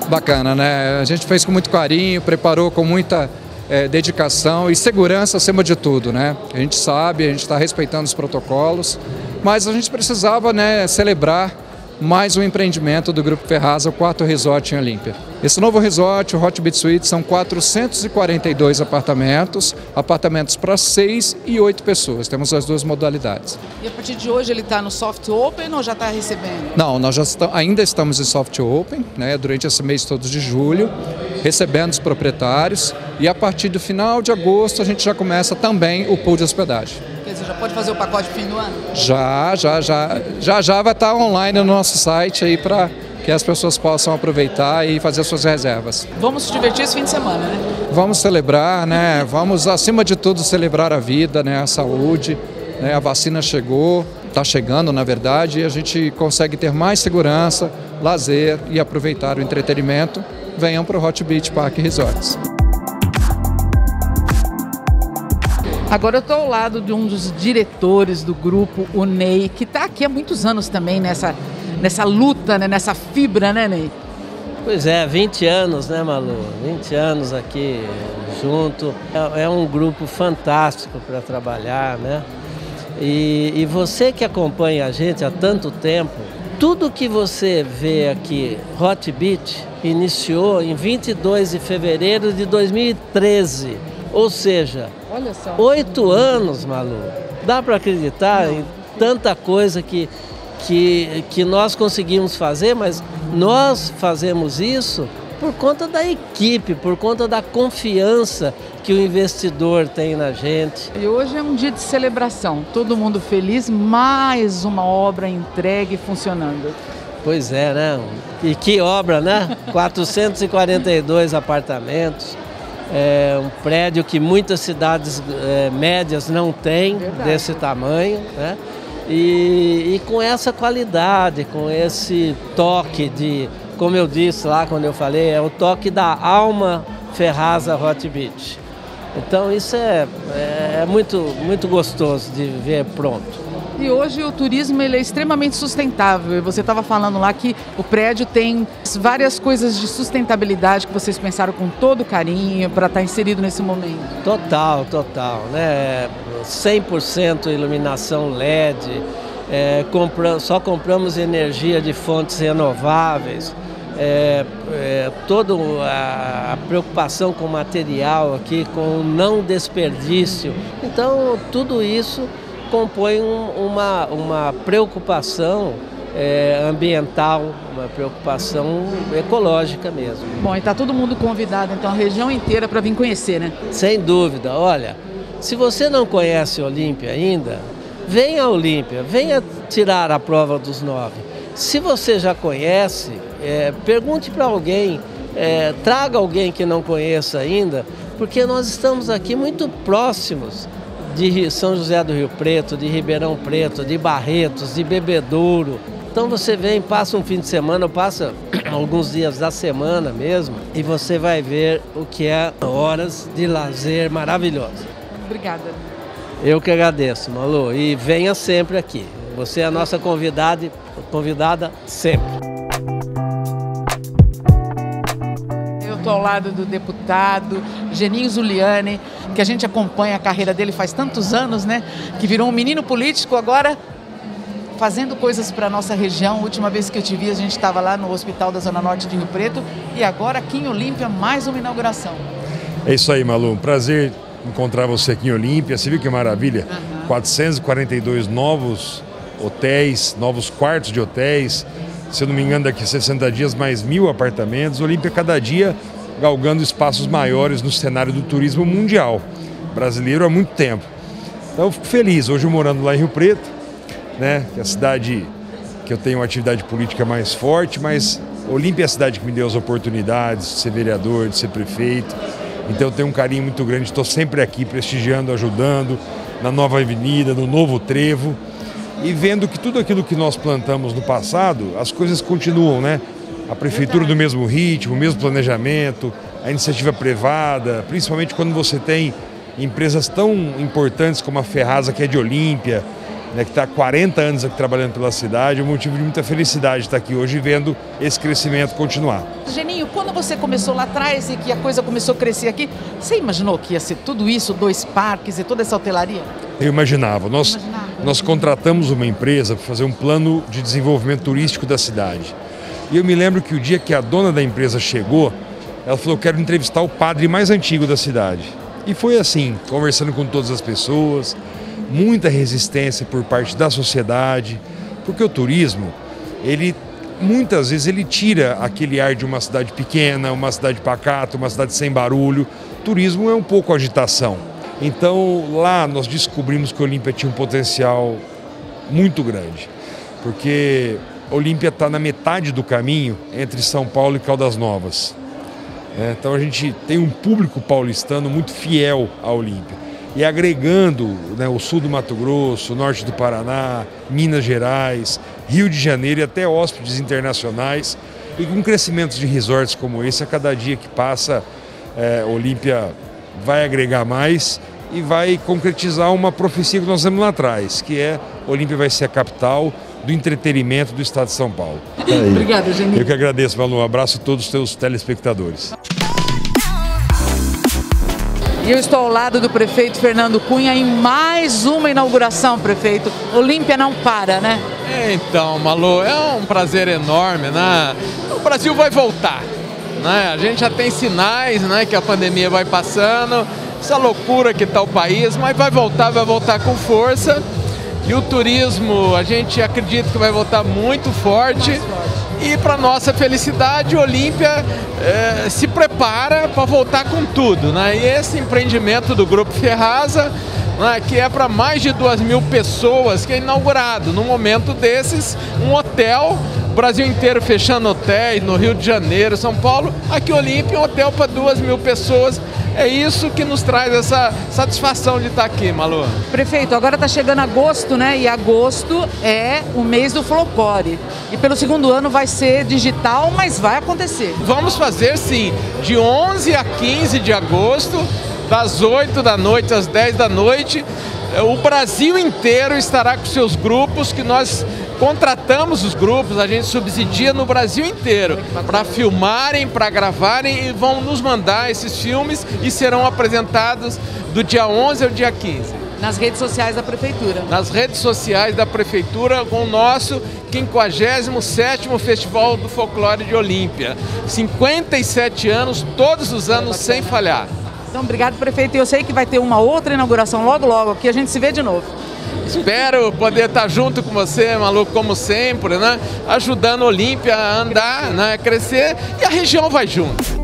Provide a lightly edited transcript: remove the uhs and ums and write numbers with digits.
Bacana, né? A gente fez com muito carinho, preparou com muita dedicação e segurança acima de tudo, né? A gente sabe, a gente está respeitando os protocolos, mas a gente precisava, né, celebrar mais um empreendimento do Grupo Ferraza, o quarto resort em Olímpia. Esse novo resort, o Hot Beach Suites, são 442 apartamentos para 6 e 8 pessoas. Temos as duas modalidades. E a partir de hoje ele está no soft open ou já está recebendo? Não, nós ainda estamos em soft open, né, durante esse mês todo de julho, recebendo os proprietários, e a partir do final de agosto a gente já começa também o pool de hospedagem. Quer dizer, já pode fazer o pacote fim do ano? Já vai estar online no nosso site aí para que as pessoas possam aproveitar e fazer suas reservas. Vamos se divertir esse fim de semana, né? Vamos celebrar, né? Vamos, acima de tudo, celebrar a vida, né? A saúde, né? A vacina chegou, está chegando, na verdade, e a gente consegue ter mais segurança, lazer e aproveitar o entretenimento. Venham para o Hot Beach Park Resorts. Agora eu estou ao lado de um dos diretores do grupo, o Ney, que está aqui há muitos anos também nessa luta, né, nessa fibra, né, Ney? Pois é, 20 anos, né, Malu? 20 anos aqui junto. É um grupo fantástico para trabalhar, né? E você que acompanha a gente há tanto tempo, tudo que você vê aqui, Hot Beach, iniciou em 22 de fevereiro de 2013. Ou seja, olha só, 8 anos, Malu. Dá para acreditar em tanta coisa que nós conseguimos fazer, mas nós fazemos isso por conta da equipe, por conta da confiança que o investidor tem na gente. E hoje é um dia de celebração, todo mundo feliz, mais uma obra entregue e funcionando. Pois é, né? E que obra, né? 442 apartamentos. É um prédio que muitas cidades médias não têm. Verdade. Desse tamanho, né? E com essa qualidade, com esse toque de, como eu disse lá quando eu falei, é o toque da alma Ferraza Hot Beach. Então isso é muito gostoso de ver pronto. E hoje o turismo ele é extremamente sustentável. Você estava falando lá que o prédio tem várias coisas de sustentabilidade que vocês pensaram com todo carinho para estar inserido nesse momento. Total, né? 100% iluminação LED, só compramos energia de fontes renováveis, toda a preocupação com o material aqui, com o não desperdício. Então tudo isso compõe uma preocupação ambiental, uma preocupação ecológica mesmo. Bom, e está todo mundo convidado, então, a região inteira para vir conhecer, né? Sem dúvida. Olha, se você não conhece Olímpia ainda, venha a Olímpia, venha tirar a prova dos 9. Se você já conhece, pergunte para alguém, traga alguém que não conheça ainda, porque nós estamos aqui muito próximos de São José do Rio Preto, de Ribeirão Preto, de Barretos, de Bebedouro. Então você vem, passa um fim de semana, passa alguns dias da semana mesmo, e você vai ver o que é horas de lazer maravilhosas. Obrigada. Eu que agradeço, Malu, e venha sempre aqui. Você é a nossa convidada sempre. Estou ao lado do deputado Geninho Zuliani, que a gente acompanha a carreira dele faz tantos anos, né? Que virou um menino político, agora fazendo coisas para a nossa região. A última vez que eu te vi, a gente estava lá no Hospital da Zona Norte de Rio Preto, e agora aqui em Olímpia, mais uma inauguração. É isso aí, Malu. Um prazer encontrar você aqui em Olímpia. Você viu que maravilha? 442 novos hotéis, novos quartos de hotéis. Se eu não me engano, daqui a 60 dias, mais 1.000 apartamentos. Olímpia, cada dia, galgando espaços maiores no cenário do turismo mundial, brasileiro há muito tempo. Então eu fico feliz, hoje morando lá em Rio Preto, né, que é a cidade que eu tenho uma atividade política mais forte, mas Olímpia é a cidade que me deu as oportunidades de ser vereador, de ser prefeito. Então eu tenho um carinho muito grande, estou sempre aqui prestigiando, ajudando, na nova avenida, no novo trevo, e vendo que tudo aquilo que nós plantamos no passado, as coisas continuam, né? A prefeitura do mesmo ritmo, o mesmo planejamento, a iniciativa privada, principalmente quando você tem empresas tão importantes como a Ferraza, que é de Olímpia, né, que está há 40 anos aqui trabalhando pela cidade. É um motivo de muita felicidade estar aqui hoje vendo esse crescimento continuar. Geninho, quando você começou lá atrás e que a coisa começou a crescer aqui, você imaginou que ia ser tudo isso, 2 parques e toda essa hotelaria? Eu imaginava. Nós contratamos uma empresa para fazer um plano de desenvolvimento turístico da cidade. E eu me lembro que o dia que a dona da empresa chegou, ela falou: eu quero entrevistar o padre mais antigo da cidade. E foi assim, conversando com todas as pessoas, muita resistência por parte da sociedade, porque o turismo, muitas vezes ele tira aquele ar de uma cidade pequena, uma cidade pacata, uma cidade sem barulho. Turismo é um pouco agitação. Então lá nós descobrimos que Olímpia tinha um potencial muito grande, porque Olímpia está na metade do caminho entre São Paulo e Caldas Novas. Então a gente tem um público paulistano muito fiel à Olímpia. E agregando, né, o sul do Mato Grosso, o norte do Paraná, Minas Gerais, Rio de Janeiro e até hóspedes internacionais. E com crescimentos de resorts como esse, a cada dia que passa, Olímpia vai agregar mais e vai concretizar uma profecia que nós temos lá atrás, que é Olímpia vai ser a capital do entretenimento do estado de São Paulo. Obrigada, Geninho. Eu que agradeço, Malu. Um abraço a todos os teus telespectadores. E eu estou ao lado do prefeito Fernando Cunha em mais uma inauguração, prefeito. Olímpia não para, né? Então, Malu, é um prazer enorme, né? O Brasil vai voltar, né? A gente já tem sinais, né, que a pandemia vai passando, essa loucura que está o país, mas vai voltar com força. E o turismo, a gente acredita que vai voltar muito forte. E para nossa felicidade, Olímpia se prepara para voltar com tudo, né? E esse empreendimento do Grupo Ferrasa, né, que é para mais de 2.000 pessoas, que é inaugurado. No momento desses, um hotel, Brasil inteiro fechando hotéis, no Rio de Janeiro, São Paulo, aqui Olímpia, um hotel para 2.000 pessoas. É isso que nos traz essa satisfação de estar aqui, Malu. Prefeito, agora está chegando agosto, né? E agosto é o mês do folclore. E pelo segundo ano vai ser digital, mas vai acontecer. Vamos fazer sim, de 11 a 15 de agosto, das 8 da noite às 10 da noite. O Brasil inteiro estará com seus grupos, que nós contratamos os grupos, a gente subsidia no Brasil inteiro para filmarem, para gravarem, e vão nos mandar esses filmes e serão apresentados do dia 11 ao dia 15. Nas redes sociais da Prefeitura. Nas redes sociais da Prefeitura, com o nosso 57º Festival do Folclore de Olímpia. 57 anos, todos os anos, sem falhar. Então, obrigado, prefeito. E eu sei que vai ter uma outra inauguração logo, aqui a gente se vê de novo. Espero poder estar junto com você, Malu, como sempre, né? Ajudando a Olímpia a andar, né? A crescer, e a região vai junto.